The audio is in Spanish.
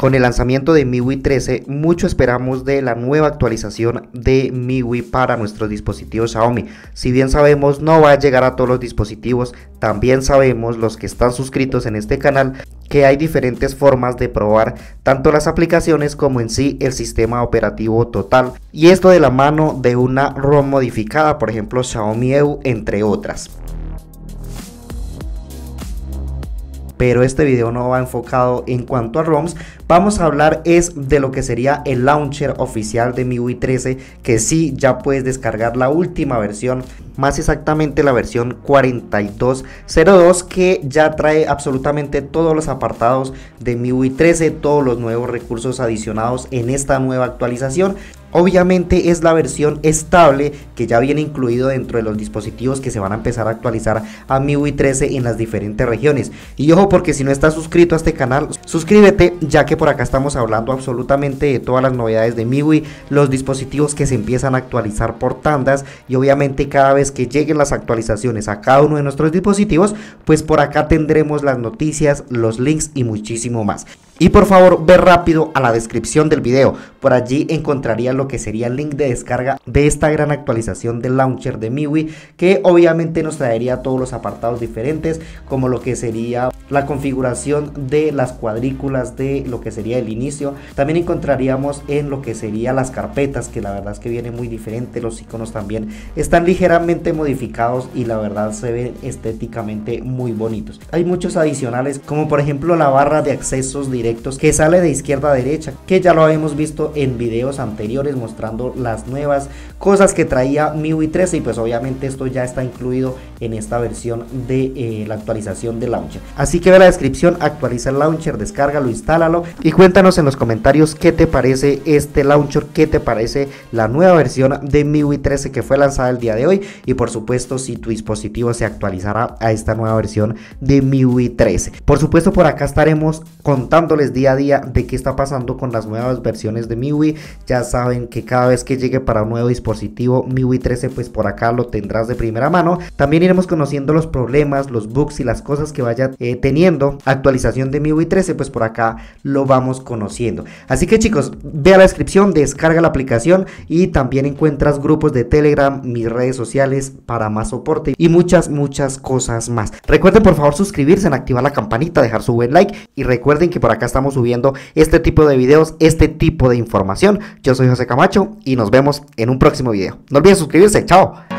Con el lanzamiento de MIUI 13, mucho esperamos de la nueva actualización de MIUI para nuestros dispositivos Xiaomi. Si bien sabemos no va a llegar a todos los dispositivos, también sabemos los que están suscritos en este canal que hay diferentes formas de probar tanto las aplicaciones como en sí el sistema operativo total. Y esto de la mano de una ROM modificada, por ejemplo Xiaomi EU, entre otras. Pero este video no va enfocado en cuanto a ROMs, vamos a hablar es de lo que sería el launcher oficial de MIUI 13, que sí ya puedes descargar la última versión, más exactamente la versión 4202, que ya trae absolutamente todos los apartados de MIUI 13, todos los nuevos recursos adicionados en esta nueva actualización. Obviamente es la versión estable que ya viene incluido dentro de los dispositivos que se van a empezar a actualizar a MIUI 13 en las diferentes regiones. Y ojo, porque si no estás suscrito a este canal, suscríbete, ya que por acá estamos hablando absolutamente de todas las novedades de MIUI, los dispositivos que se empiezan a actualizar por tandas, y obviamente cada vez que lleguen las actualizaciones a cada uno de nuestros dispositivos, pues por acá tendremos las noticias, los links y muchísimo más. Y por favor, ve rápido a la descripción del video, por allí encontrarías lo que sería el link de descarga de esta gran actualización del launcher de MIUI, que obviamente nos traería todos los apartados diferentes, como lo que sería la configuración de las cuadrículas de lo que sería el inicio. También encontraríamos en lo que sería las carpetas, que la verdad es que viene muy diferente. Los iconos también están ligeramente modificados y la verdad se ven estéticamente muy bonitos. Hay muchos adicionales, como por ejemplo la barra de accesos directos que sale de izquierda a derecha, que ya lo habíamos visto en videos anteriores mostrando las nuevas cosas que traía MIUI 13, y pues obviamente esto ya está incluido en esta versión de la actualización del launcher. Así que ve la descripción, actualiza el launcher, descárgalo, instálalo y cuéntanos en los comentarios qué te parece este launcher, qué te parece la nueva versión de MIUI 13 que fue lanzada el día de hoy, y por supuesto si tu dispositivo se actualizará a esta nueva versión de MIUI 13. Por supuesto por acá estaremos contándoles día a día de qué está pasando con las nuevas versiones de MIUI. Ya saben que cada vez que llegue para un nuevo dispositivo MIUI 13, pues por acá lo tendrás de primera mano. También iremos conociendo los problemas, los bugs y las cosas que vaya teniendo actualización de MIUI 13, pues por acá lo vamos conociendo. Así que chicos, ve a la descripción, descarga la aplicación y también encuentras grupos de Telegram, mis redes sociales para más soporte y muchas cosas más. Recuerden por favor suscribirse, activar la campanita, dejar su buen like, y recuerden que por acá estamos subiendo este tipo de videos, este tipo de información. Yo soy José Camacho y nos vemos en un próximo video. No olviden suscribirse, chao.